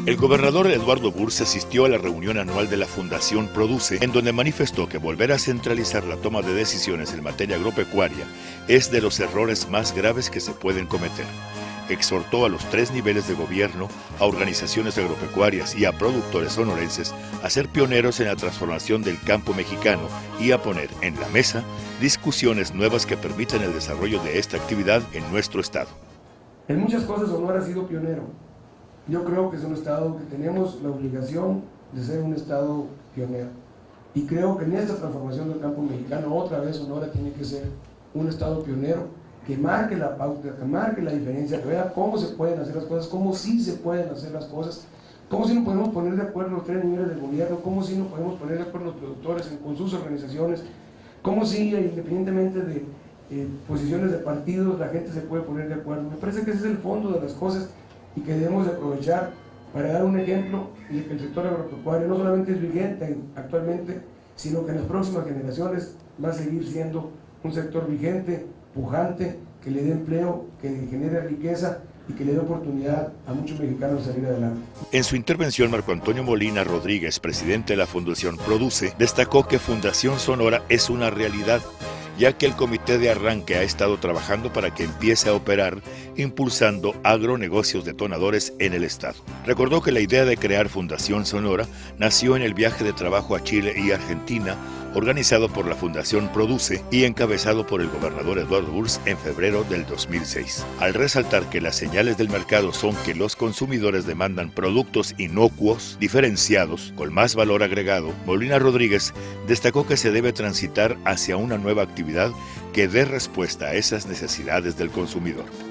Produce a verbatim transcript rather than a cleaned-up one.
El gobernador Eduardo Burz asistió a la reunión anual de la Fundación Produce, en donde manifestó que volver a centralizar la toma de decisiones en materia agropecuaria es de los errores más graves que se pueden cometer. Exhortó a los tres niveles de gobierno, a organizaciones agropecuarias y a productores sonorenses a ser pioneros en la transformación del campo mexicano y a poner en la mesa discusiones nuevas que permitan el desarrollo de esta actividad en nuestro estado. En muchas cosas Sonora ha sido pionero. Yo creo que es un estado que tenemos la obligación de ser un estado pionero. Y creo que en esta transformación del campo mexicano, otra vez Sonora tiene que ser un estado pionero, que marque la pauta, que marque la diferencia, que vea cómo se pueden hacer las cosas, cómo sí se pueden hacer las cosas, cómo sí nos podemos poner de acuerdo los tres niveles del gobierno, cómo sí nos podemos poner de acuerdo los productores en, con sus organizaciones, cómo sí, independientemente de eh, posiciones de partidos, la gente se puede poner de acuerdo. Me parece que ese es el fondo de las cosas y que debemos de aprovechar para dar un ejemplo de que el sector agropecuario no solamente es vigente actualmente, sino que en las próximas generaciones va a seguir siendo un sector vigente, pujante, que le dé empleo, que genere riqueza y que le dé oportunidad a muchos mexicanos de salir adelante. En su intervención, Marco Antonio Molina Rodríguez, presidente de la Fundación Produce, destacó que Fundación Sonora es una realidad, ya que el comité de arranque ha estado trabajando para que empiece a operar, impulsando agronegocios detonadores en el estado. Recordó que la idea de crear Fundación Sonora nació en el viaje de trabajo a Chile y Argentina, organizado por la Fundación Produce y encabezado por el gobernador Eduardo Burz en febrero del dos mil seis. Al resaltar que las señales del mercado son que los consumidores demandan productos inocuos, diferenciados, con más valor agregado, Molina Rodríguez destacó que se debe transitar hacia una nueva actividad que dé respuesta a esas necesidades del consumidor.